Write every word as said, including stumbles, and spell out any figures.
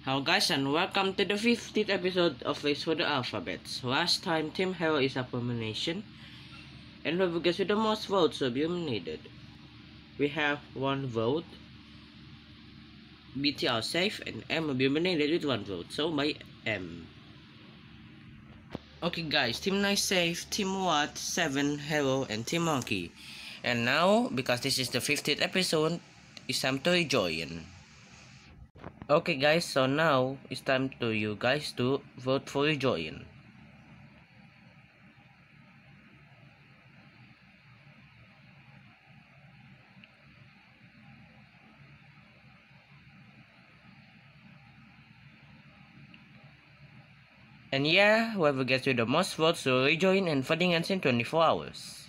Hello guys and welcome to the fiftieth episode of Race for the Alphabets. Last time Team Hero is abomination, and whoever gets with the most votes will be eliminated. We have one vote, B T R safe, and M will be eliminated with one vote, so by M. Okay guys, Team Nice safe, Team Watt, seven, Hero, and Team Monkey. And now, because this is the fiftieth episode, it's time to rejoin. Okay guys, so now it's time to you guys to vote for Rejoin. And yeah, whoever gets you the most votes will rejoin, and voting ends in twenty-four hours.